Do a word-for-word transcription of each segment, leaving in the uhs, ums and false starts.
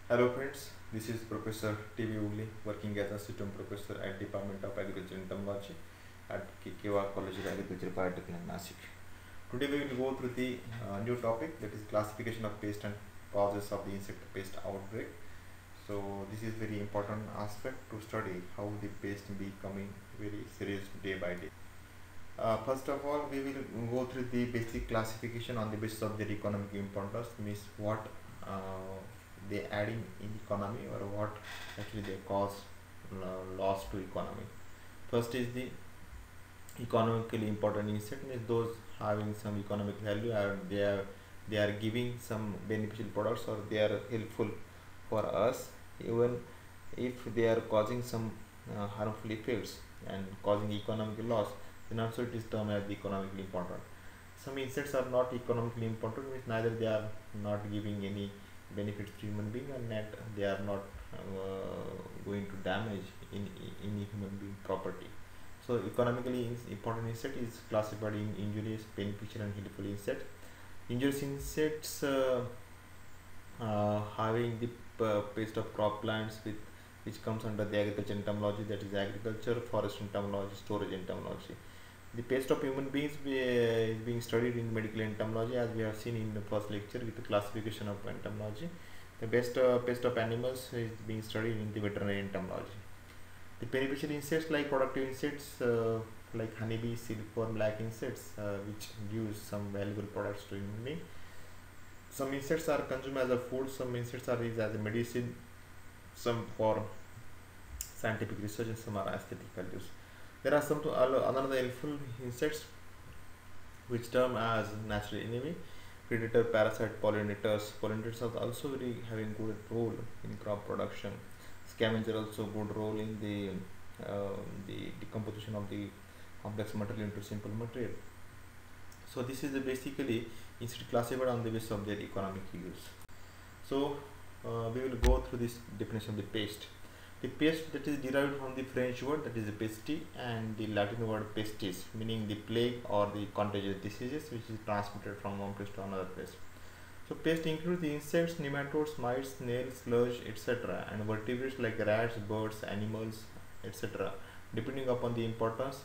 Hello friends, this is Professor T V Ugli working as Assistant Professor at Department of Agriculture and Entomology at K K R College of Agriculture Biotechnology, Nashik. Today we will go through the uh, new topic, that is classification of pest and causes of the insect pest outbreak. So this is very important aspect to study how the pest becoming very serious day by day. Uh, first of all, we will go through the basic classification on the basis of their economic importance, means what uh, they adding in economy or what actually they cause uh, loss to economy. First is the economically important insect, means those having some economic value, or they are they are giving some beneficial products, or they are helpful for us, even if they are causing some uh, harmful effects and causing economic loss, then also it is termed as economically important. Some insects are not economically important, means neither they are not giving any benefits to human being, and that they are not uh, going to damage in any human being property. So economically important insect is classified in injurious, beneficial and helpful insect. Injurious insects uh, uh, having the uh, pest of crop plants, with which comes under the agriculture entomology, that is agriculture, forest entomology, storage entomology. The pest of human beings be, uh, is being studied in medical entomology, as we have seen in the first lecture with the classification of entomology. The best uh, pest of animals is being studied in the veterinary entomology. The beneficial insects like productive insects uh, like honeybee, silkworm, black insects, uh, which gives some valuable products to human being. Some insects are consumed as a food, some insects are used as a medicine, some for scientific research, and some are aesthetic values. There are some to another helpful insects which term as natural enemy, predator, parasite, pollinators. Pollinators are also very having good role in crop production. Scavenger also good role in the uh, the decomposition of the complex material into simple material. So this is the basically insect classified on the basis of their economic use. So uh, we will go through this definition of the pest. The pest, that is derived from the French word, that is the pesti, and the Latin word pestis, meaning the plague or the contagious diseases which is transmitted from one place to another place. So pest includes the insects, nematodes, mites, snails, sludge, et cetera, and vertebrates like rats, birds, animals, et cetera. Depending upon the importance,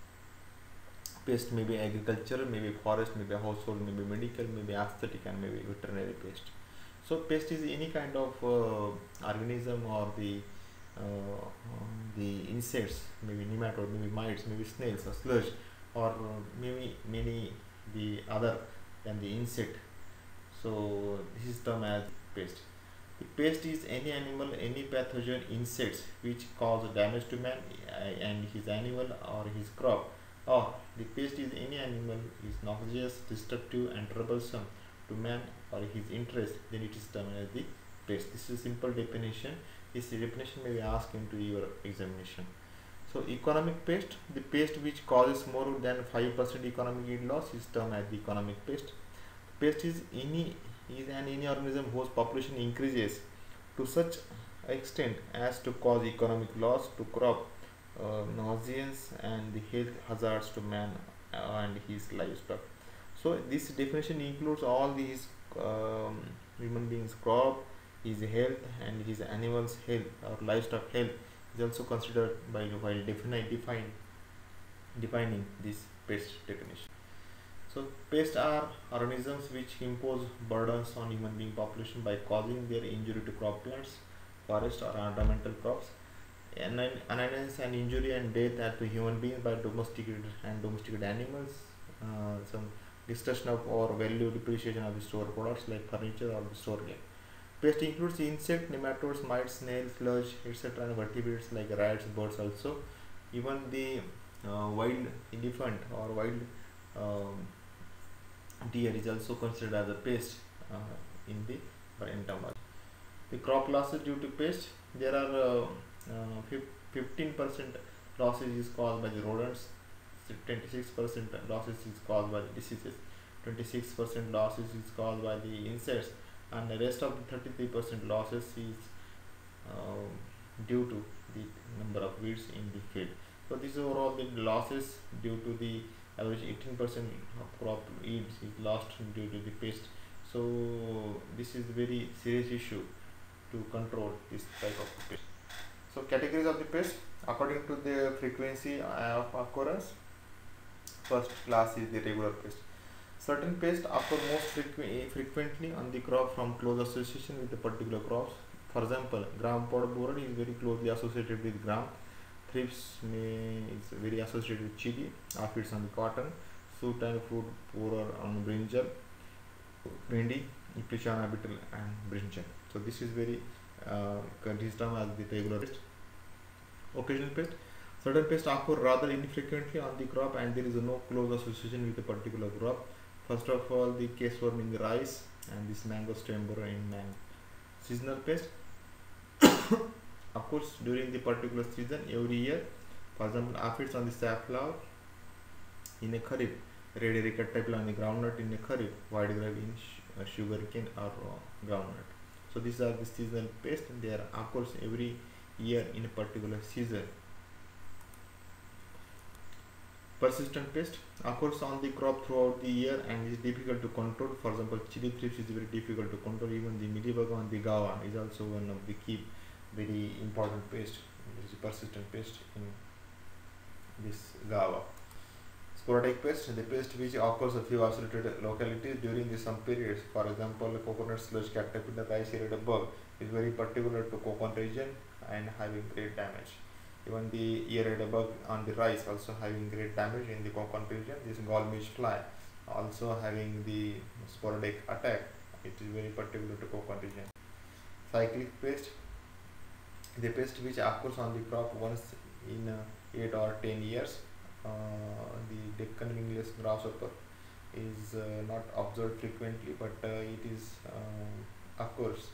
pest may be agricultural, maybe forest, maybe household, maybe medical, maybe aesthetic, and maybe veterinary pest. So pest is any kind of uh, organism, or the uh, um, the insects, maybe nematode, maybe mites, maybe snails or sludge, or uh, maybe many the other than the insect. So this is termed as pest. The pest is any animal, any pathogen, insects which cause damage to man uh, and his animal or his crop. Or the pest is any animal is noxious, destructive and troublesome to man or his interest, then it is termed as the pest. This is a simple definition. This definition may be asked into your examination. So economic pest, the pest which causes more than five percent economic yield loss is termed as the economic pest. Pest is any is an any organism whose population increases to such extent as to cause economic loss to crop, uh, nuisance and the health hazards to man uh, and his livestock. So this definition includes all these um, human beings crop, his health and his animals health or livestock health is also considered by while define, define, defining this pest definition. So pests are organisms which impose burdens on human being population by causing their injury to crop plants, forest or ornamental crops, and annoyance and injury and death to human beings by domesticated and domesticated animals, uh, some destruction of or value depreciation of the store products like furniture or the store game. Pest includes insect, nematodes, mites, snails, sludge, et cetera, and vertebrates like rats, birds also. Even the uh, wild elephant or wild um, deer is also considered as a pest uh, in the entomology. The crop losses due to pest, there are fifteen percent uh, uh, losses is caused by the rodents, twenty-six percent losses is caused by the diseases, twenty-six percent losses is caused by the insects, and the rest of the thirty-three percent losses is uh, due to the number of weeds in the field. So this is overall the losses due to the average eighteen percent of crop yields is lost due to the pest. So this is a very serious issue to control this type of pest. So categories of the pest according to the frequency of occurrence. First class is the regular pest. Certain pests occur most frequ frequently on the crop from close association with the particular crops. For example, gram pod borer is very closely associated with gram. Thrips may is very associated with chili, aphids on the cotton, soot and fruit borer on brinjal, bindi, Epichana beetle and brinjal. So this is very uh, this term as the regular pest. Occasional pest. Certain pests occur rather infrequently on the crop and there is no close association with a particular crop. First of all, the caseworm in the rice and this mango stem borer in mango. Seasonal pest. Of course, during the particular season every year. For example, aphids on the safflower in a kharif, red erica typela on the groundnut in a kharif, white grub in sh uh, sugarcane or uh, groundnut. So these are the seasonal pests. They are occurs every year in a particular season. Persistent pest occurs on the crop throughout the year and is difficult to control. For example, chili thrips is very difficult to control. Even the mealybug on the gawa is also one of the key very important pest. It is a persistent pest in this gawa. Sporadic pest, the pest which occurs a few isolated localities during the some periods. For example, the coconut sludge caterpillar rice eared bug is very particular to coconut region and having great damage. Even the ear-red bug on the rice also having great damage in the coconut region. This gall midge fly also having the sporadic attack. It is very particular to coconut region. Cyclic pest, the pest which occurs on the crop once in uh, eight or ten years. Uh, the Deccan wingless grasshopper is uh, not observed frequently, but uh, it is uh, occurs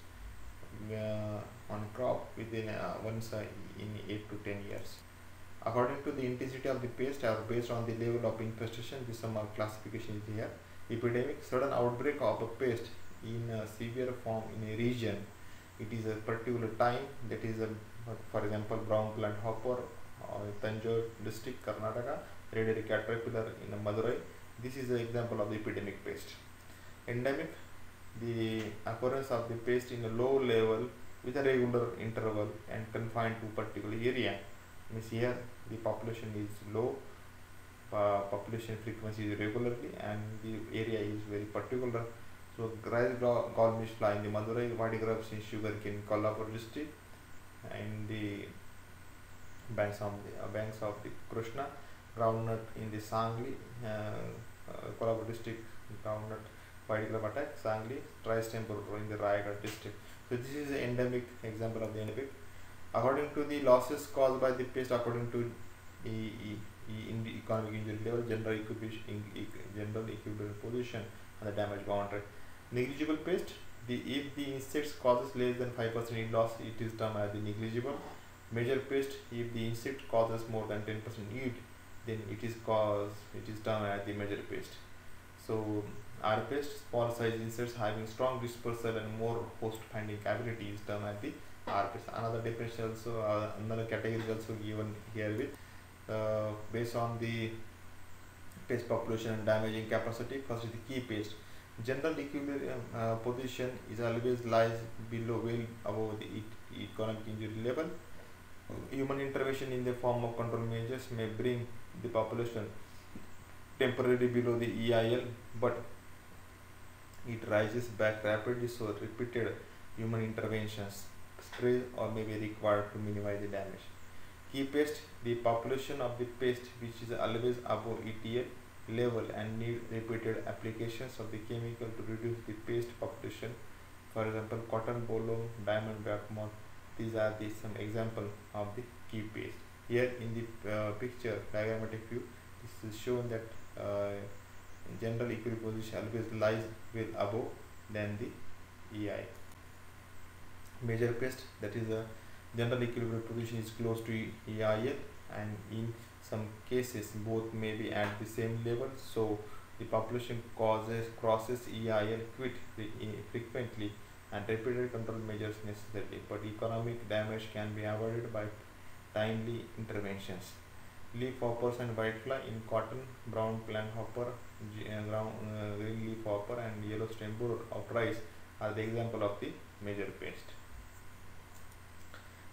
uh, on crop within uh, once uh, in eight to ten years. According to the intensity of the pest or based on the level of infestation, this some classification is here. Epidemic, sudden outbreak of a pest in a severe form in a region. It is a particular time, that is a, for example, brown plant hopper or Tanjore district, Karnataka, red erica caterpillar in Madurai. This is an example of the epidemic pest. Endemic, the occurrence of the pest in a low level with a regular interval and confined to particular area. Means here the population is low, uh, population frequency is regularly and the area is very particular. So rice gall midge fly in the Madurai, white grubs in sugarcane Kolhapur district, and the banks of the uh, banks of the Krishna, groundnut in the Sangli, uh, uh, Kolhapur district, groundnut white grub attack, Sangli, tri-stem borer in the Rayagad district. So this is an endemic example of the endemic. According to the losses caused by the pest, according to e, e, e, in the economic injury level, general equilibrium, general equilibrium position and the damage boundary. Negligible pest, the if the insects causes less than five percent yield loss, it is termed as the negligible. Major pest, if the insect causes more than ten percent yield, then it is cause it is termed as the major pest. So R pest, small size insects having strong dispersal and more host finding ability is termed as the R pest. Another definition also, uh, another category is also given here with uh, based on the pest population and damaging capacity. First is the key pest. General equilibrium uh, position is always lies below, well above the e economic injury level. Human intervention in the form of control measures may bring the population temporarily below the E I L, but it rises back rapidly. So repeated human interventions, spray or may be required to minimize the damage. Key pest, the population of the pest which is always above E T L level and need repeated applications of the chemical to reduce the pest population. For example, cotton bollock, diamond back moth. These are the some example of the key pest. Here in the uh, picture diagrammatic view, this is shown that uh, general equilibrium position always lies well above than the E I. Major pest, that is a general equilibrium position is close to E I L, and in some cases both may be at the same level. So the population causes crosses E I L quite frequently and repeated control measures necessary, but economic damage can be avoided by timely interventions. Leaf hoppers and whitefly in cotton, brown plant hopper, uh, ground, uh, green leaf hopper and yellow stem borer of rice are the example of the major pest.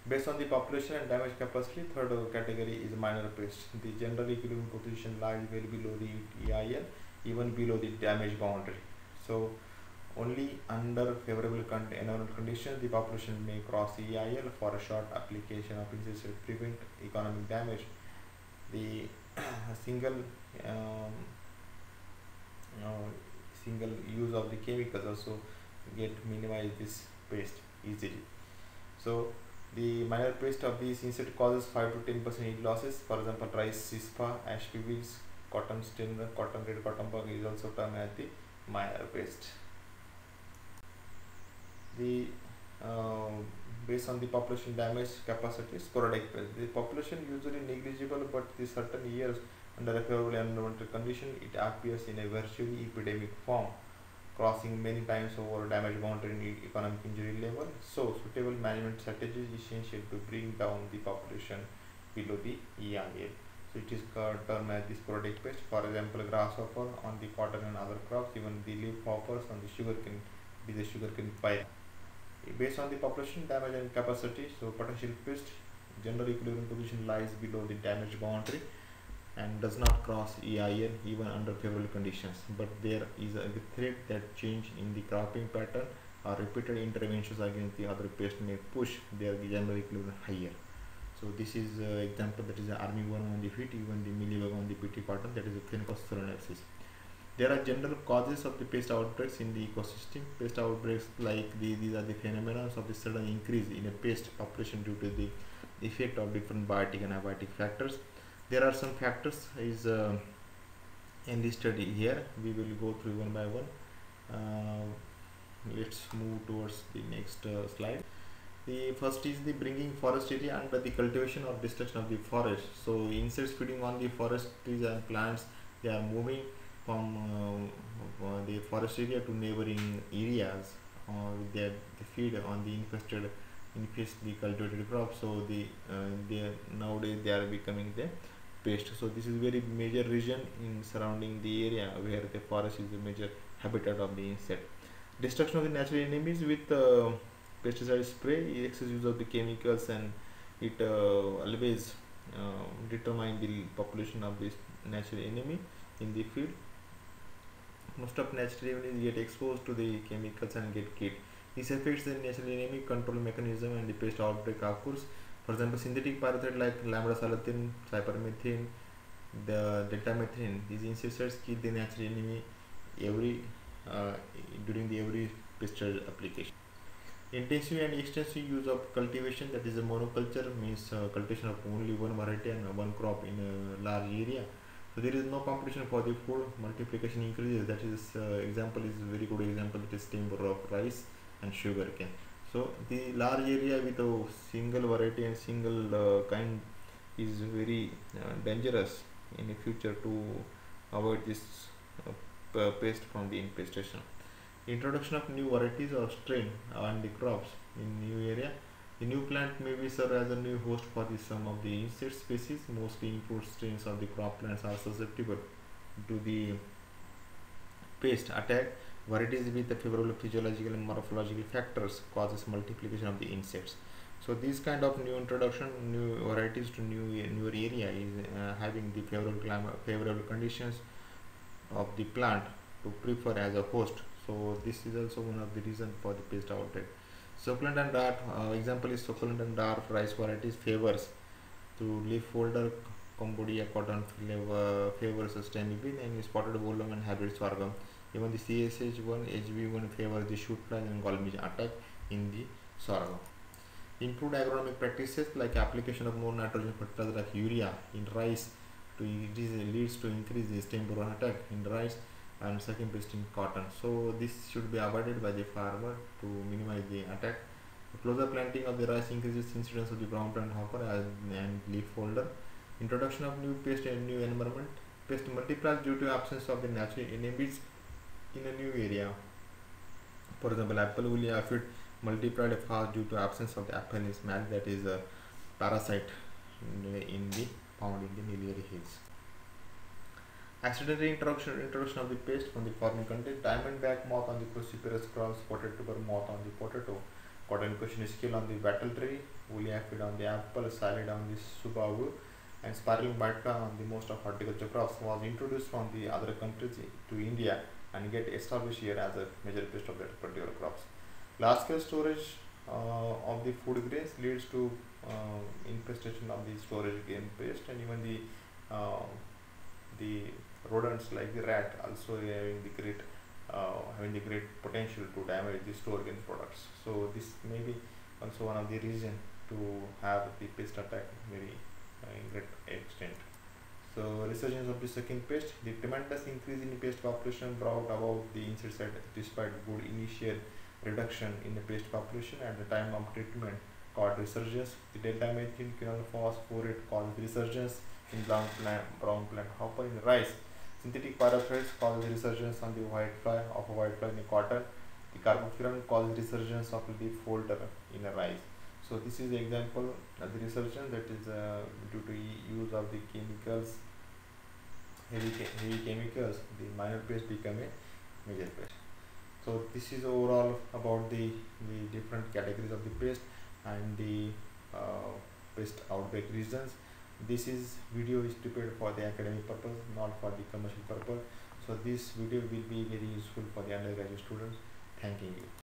Based on the population and damage capacity, third category is minor pest. The general equilibrium position lies well below the E I L, even below the damage boundary. So only under favorable con environmental conditions the population may cross E I L for a short application of insecticide to prevent economic damage. The single um, uh, single use of the chemicals also get minimize this pest easily. So the minor pest of these insect causes five to ten percent yield losses. For example, rice sispa, ash weevils, cotton stain, cotton red cotton bug is also termed as the minor pest. The uh, based on the population damage capacity, sporadic pest. The population usually negligible, but the certain years under a favorable environmental condition, it appears in a virtually epidemic form, crossing many times over damage boundary in economic injury level. So suitable management strategy is essential to bring down the population below the E I L. So it is termed as the sporadic pest. For example, grasshopper on the cotton and other crops, even the leaf hoppers on the sugarcane, it is the sugarcane pile. Based on the population damage and capacity, so potential pest general equilibrium position lies below the damage boundary and does not cross E I L even under favorable conditions, but there is a threat that change in the cropping pattern or repeated interventions against the other pest may push their general equilibrium higher. So this is an example, that is the armyworm on the wheat, even the mealybug on the P T cotton, that is the Phencophthiriasis. There are general causes of the pest outbreaks in the ecosystem. Pest outbreaks like the, these are the phenomena of the sudden increase in a pest population due to the effect of different biotic and abiotic factors. There are some factors is uh, enlisted here. We will go through one by one. Uh, let's move towards the next uh, slide. The first is the bringing forest area under the cultivation or destruction of the forest. So insects feeding on the forest trees and plants, they are moving from uh, uh, the forest area to neighboring areas. Uh, they, they feed on the infested, infest the cultivated crops. So the uh, they nowadays they are becoming the pest. So this is very major region in surrounding the area where the forest is the major habitat of the insect. Destruction of the natural enemies with uh, pesticide spray, excess use of the chemicals, and it uh, always uh, determine the population of this natural enemy in the field. Most of natural enemies get exposed to the chemicals and get killed. This affects the natural enemy control mechanism and the pest outbreak occurs. For example, synthetic pyrethroid like lambda-cyhalothrin, cypermethrin, the deltamethrin, these insecticides kill the natural enemy every uh, during the every pesticide application. Intensive and extensive use of cultivation, that is a monoculture, means uh, cultivation of only one variety and one crop in a large area. So there is no competition for the food, multiplication increases. That is uh, example is very good example, that is timber of rice and sugarcane. So the large area with a single variety and single uh, kind is very uh, dangerous in the future to avoid this uh, pest from the infestation. Introduction of new varieties or strain on the crops in new area. The new plant may be served as a new host for the some of the insect species. Mostly improved strains of the crop plants are susceptible to the pest attack. Varieties with the favorable physiological and morphological factors causes multiplication of the insects. So these kind of new introduction, new varieties to new newer area is uh, having the favorable climate, favorable conditions of the plant to prefer as a host. So this is also one of the reasons for the pest outbreak. Succulent and dwarf, uh, example is succulent and dwarf rice varieties favors to leaf folder, Cambodia cotton flavor favors stem bean, and spotted bollworm and hybrid sorghum. Even the C S H one, H B one favors the shoot flies and gallmiche attack in the sorghum. Improved agronomic practices like application of more nitrogen fertilizer like urea in rice to increase leads to increase the stem borer attack in rice and second pest in cotton. So this should be avoided by the farmer to minimize the attack. The closer planting of the rice increases incidence of the brown plant hopper and leaf folder. Introduction of new pest and new environment. Pest multiplies due to absence of the natural enemies in a new area. For example, apple woolly aphid multiplied fast due to absence of the apple smell, that is a parasite in the found in the Nilgiri hills. Accidental introduction introduction of the pest from the farming content. Diamondback moth on the cruciferous crops, spotted tuber moth on the potato, Cotton cushion scale on the wattle tree, woolly aphid on the apple, salad on the subaru, and spiraling bacteria on the most of horticulture crops was introduced from the other countries to India and get established here as a major pest of that particular crops. Large scale storage uh, of the food grains leads to uh, infestation of the storage grain pest, and even the uh, the rodents like the rat also having the great uh, having the great potential to damage the store grain products. So this may be also one of the reason to have the pest attack very uh, in great extent. So resurgence of the second pest, the tremendous increase in pest population brought about the insecticide despite good initial reduction in the pest population at the time of treatment called resurgence. The delta methylene quinol phosphorate caused resurgence in brown plant, brown plant hopper in rice. Synthetic pyrethroids cause resurgence on the white fly of a white fly in cotton. The carbofuran causes resurgence of the folder in a rice. So this is the example of the resurgence that is uh, due to use of the chemicals, heavy, heavy chemicals. The minor pest become a major pest. So this is overall about the, the different categories of the pest and the uh, pest outbreak reasons. This is video is prepared for the academic purpose, not for the commercial purpose. So this video will be very useful for the undergraduate students. Thanking you.